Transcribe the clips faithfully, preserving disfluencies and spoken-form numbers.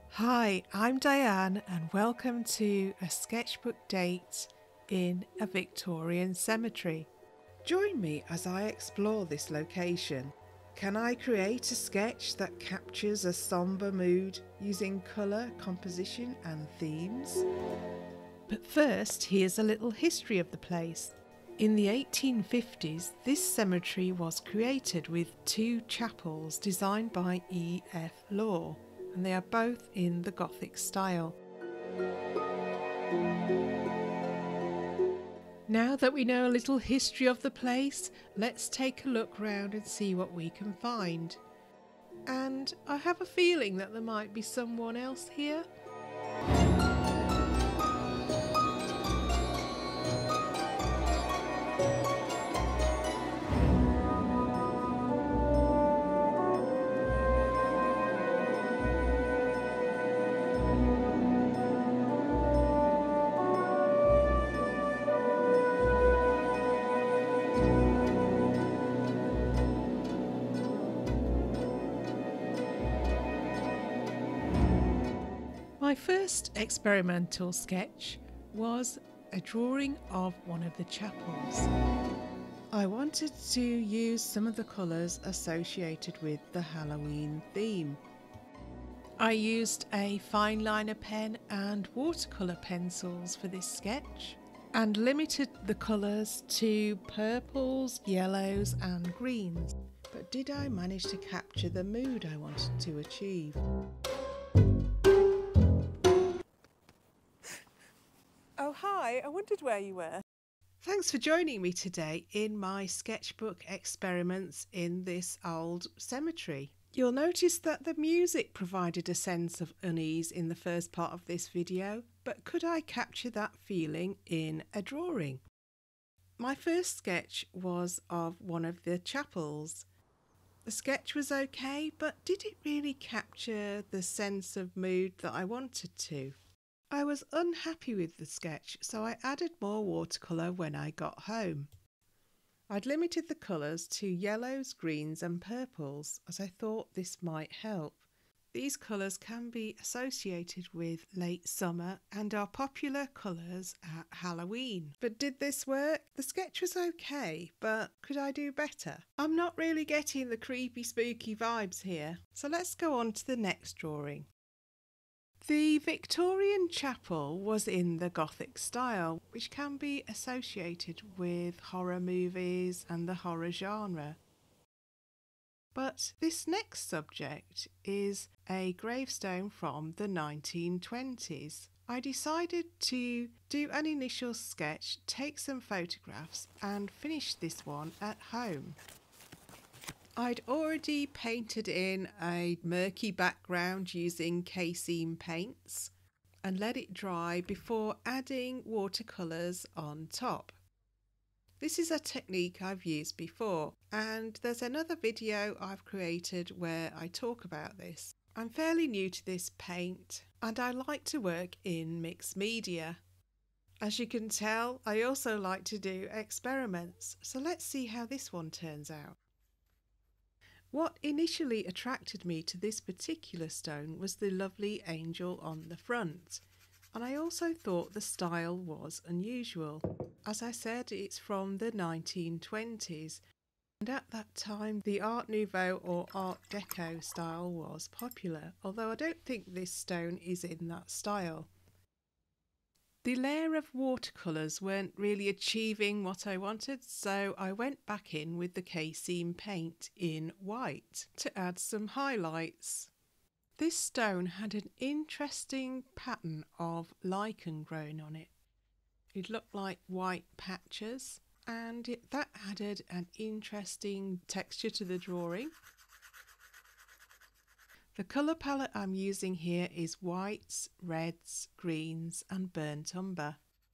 Hi, I'm Diane and welcome to a sketchbook date in a Victorian cemetery. Join me as I explore this location. Can I create a sketch that captures a sombre mood using colour, composition and themes? But first, here's a little history of the place. In the eighteen fifties, this cemetery was created with two chapels designed by E F Law, and they are both in the Gothic style. Now that we know a little history of the place, let's take a look round and see what we can find. And I have a feeling that there might be someone else here. My first experimental sketch was a drawing of one of the chapels. I wanted to use some of the colours associated with the Halloween theme. I used a fine liner pen and watercolour pencils for this sketch and limited the colours to purples, yellows and greens. But did I manage to capture the mood I wanted to achieve? Oh hi, I wondered where you were. Thanks for joining me today in my sketchbook experiments in this old cemetery. You'll notice that the music provided a sense of unease in the first part of this video, but could I capture that feeling in a drawing? My first sketch was of one of the chapels. The sketch was okay, but did it really capture the sense of mood that I wanted to? I was unhappy with the sketch, so I added more watercolour when I got home. I'd limited the colours to yellows, greens and purples as I thought this might help. These colours can be associated with late summer and are popular colours at Halloween. But did this work? The sketch was okay, but could I do better? I'm not really getting the creepy, spooky vibes here, so let's go on to the next drawing. The Victorian chapel was in the Gothic style, which can be associated with horror movies and the horror genre. But this next subject is a gravestone from the nineteen twenties. I decided to do an initial sketch, take some photographs and finish this one at home. I'd already painted in a murky background using casein paints and let it dry before adding watercolours on top. This is a technique I've used before, and there's another video I've created where I talk about this. I'm fairly new to this paint and I like to work in mixed media. As you can tell, I also like to do experiments, so let's see how this one turns out. What initially attracted me to this particular stone was the lovely angel on the front, and I also thought the style was unusual. As I said, it's from the nineteen twenties, and at that time the Art Nouveau or Art Deco style was popular, although I don't think this stone is in that style. The layer of watercolours weren't really achieving what I wanted, so I went back in with the casein paint in white to add some highlights. This stone had an interesting pattern of lichen growing on it. It looked like white patches, and it, that added an interesting texture to the drawing. The colour palette I'm using here is whites, reds, greens and burnt umber.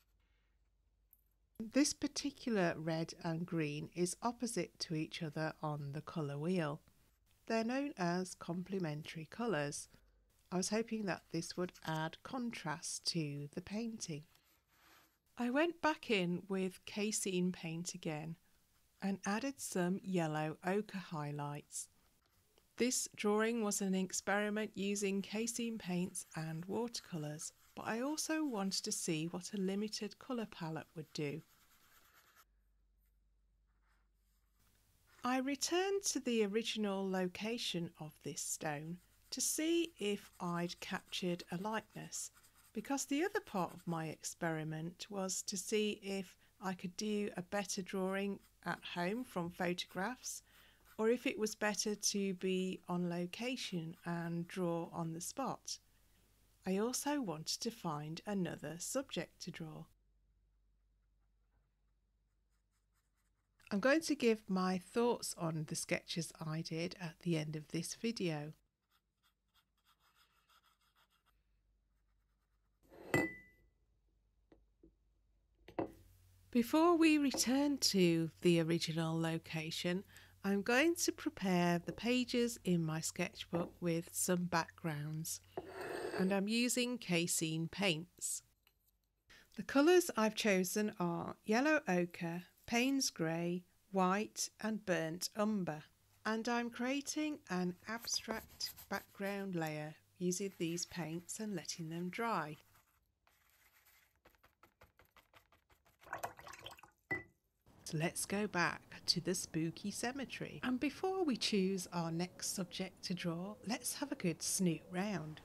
This particular red and green is opposite to each other on the colour wheel. They're known as complementary colours. I was hoping that this would add contrast to the painting. I went back in with casein paint again and added some yellow ochre highlights. This drawing was an experiment using casein paints and watercolours, but I also wanted to see what a limited colour palette would do. I returned to the original location of this stone to see if I'd captured a likeness, because the other part of my experiment was to see if I could do a better drawing at home from photographs, or if it was better to be on location and draw on the spot. I also wanted to find another subject to draw. I'm going to give my thoughts on the sketches I did at the end of this video. Before we return to the original location, I'm going to prepare the pages in my sketchbook with some backgrounds, and I'm using casein paints. The colours I've chosen are yellow ochre, Payne's grey, white and burnt umber, and I'm creating an abstract background layer using these paints and letting them dry. So let's go back to the spooky cemetery, and before we choose our next subject to draw, let's have a good snoot round.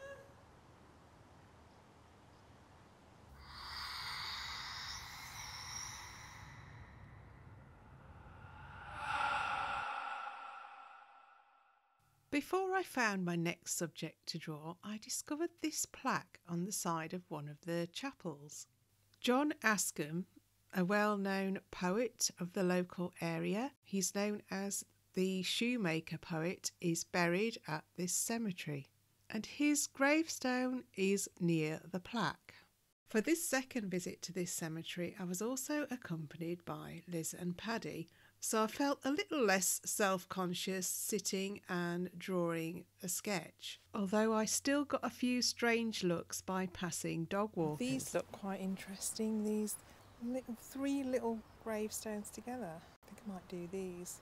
Before I found my next subject to draw, I discovered this plaque on the side of one of the chapels. John Ascham, a well-known poet of the local area, he's known as the Shoemaker Poet, is buried at this cemetery, and his gravestone is near the plaque. For this second visit to this cemetery, I was also accompanied by Liz and Paddy, so I felt a little less self-conscious sitting and drawing a sketch, although I still got a few strange looks by passing dog walkers. These look quite interesting, these little, three little gravestones together. I think I might do these.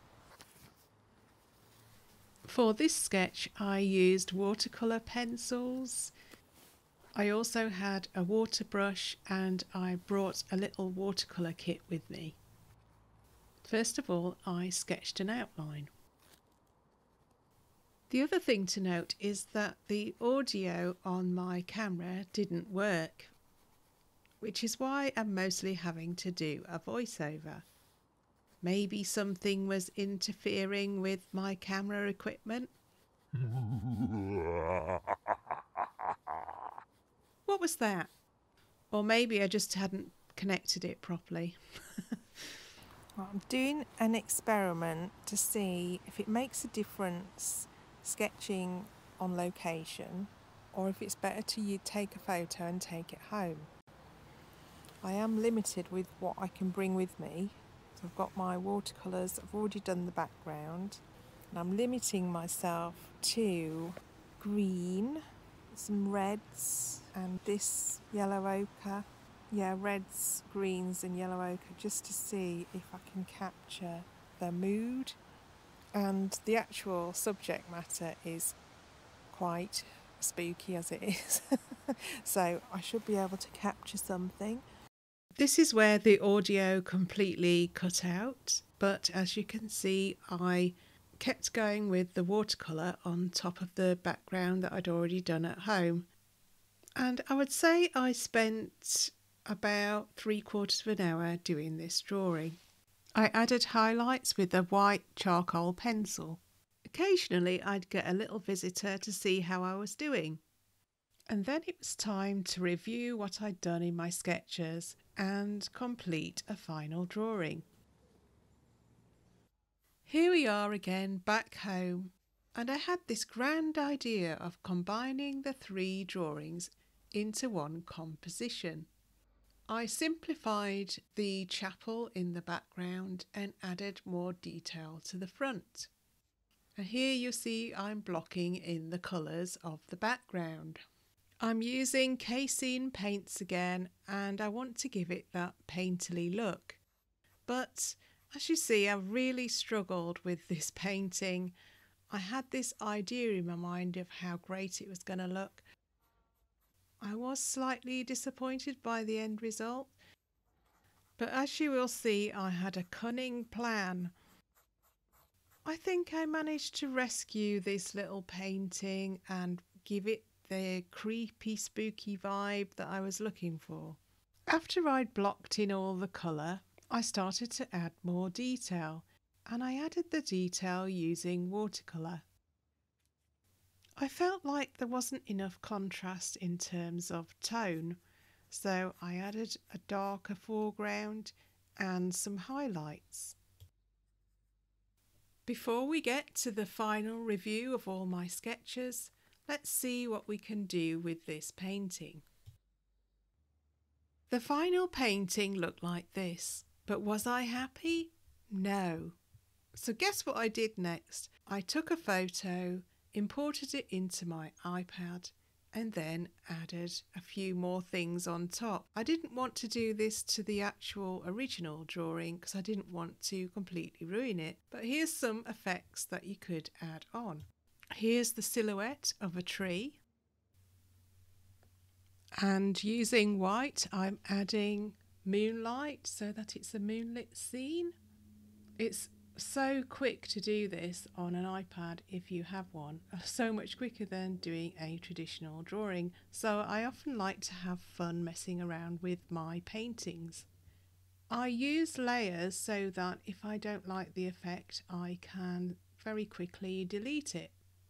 For this sketch I used watercolour pencils. I also had a water brush and I brought a little watercolour kit with me. First of all, I sketched an outline. The other thing to note is that the audio on my camera didn't work, which is why I'm mostly having to do a voiceover. Maybe something was interfering with my camera equipment. What was that? Or maybe I just hadn't connected it properly. I'm doing an experiment to see if it makes a difference sketching on location, or if it's better to you take a photo and take it home. I am limited with what I can bring with me. So I've got my watercolours, I've already done the background, and I'm limiting myself to green, some reds and this yellow ochre. Yeah, reds, greens and yellow ochre, just to see if I can capture the mood. And the actual subject matter is quite spooky as it is. So I should be able to capture something. This is where the audio completely cut out, but as you can see I kept going with the watercolour on top of the background that I'd already done at home. And I would say I spent about three quarters of an hour doing this drawing. I added highlights with a white charcoal pencil. Occasionally I'd get a little visitor to see how I was doing. And then it was time to review what I'd done in my sketches and complete a final drawing. Here we are again back home, and I had this grand idea of combining the three drawings into one composition. I simplified the chapel in the background and added more detail to the front. And here you see I'm blocking in the colours of the background. I'm using casein paints again, and I want to give it that painterly look. But as you see, I really struggled with this painting. I had this idea in my mind of how great it was going to look. I was slightly disappointed by the end result, but as you will see, I had a cunning plan. I think I managed to rescue this little painting and give it the creepy, spooky vibe that I was looking for. After I'd blocked in all the colour, I started to add more detail, and I added the detail using watercolour. I felt like there wasn't enough contrast in terms of tone, so I added a darker foreground and some highlights. Before we get to the final review of all my sketches, let's see what we can do with this painting. The final painting looked like this, but was I happy? No. So guess what I did next? I took a photo, imported it into my iPad, and then added a few more things on top. I didn't want to do this to the actual original drawing because I didn't want to completely ruin it, but here's some effects that you could add on. Here's the silhouette of a tree, and using white I'm adding moonlight so that it's a moonlit scene. It's so quick to do this on an iPad if you have one, so much quicker than doing a traditional drawing, so I often like to have fun messing around with my paintings. I use layers so that if I don't like the effect I can very quickly delete it.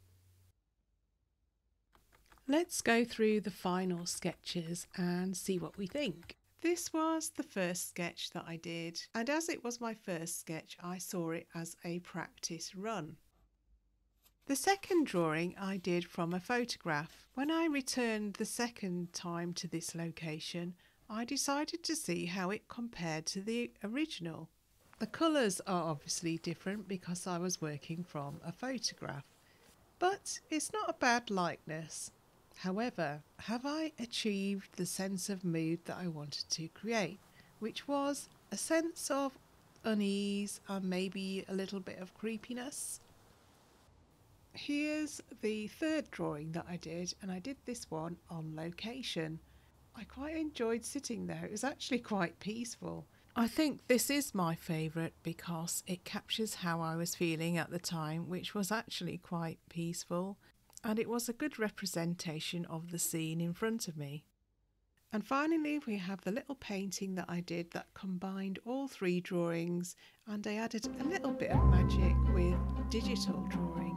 Let's go through the final sketches and see what we think. This was the first sketch that I did, and as it was my first sketch, I saw it as a practice run. The second drawing I did from a photograph. When I returned the second time to this location, I decided to see how it compared to the original. The colours are obviously different because I was working from a photograph, but it's not a bad likeness. However, have I achieved the sense of mood that I wanted to create, which was a sense of unease and maybe a little bit of creepiness? Here's the third drawing that I did, and I did this one on location. I quite enjoyed sitting there. It was actually quite peaceful. I think this is my favourite because it captures how I was feeling at the time, which was actually quite peaceful. And it was a good representation of the scene in front of me. And finally we have the little painting that I did that combined all three drawings, and I added a little bit of magic with digital drawing.